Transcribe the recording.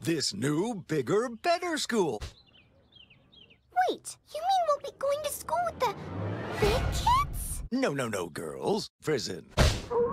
this new, bigger, better school. Wait, you mean we'll be going to school with the big kids? No, girls. Prison.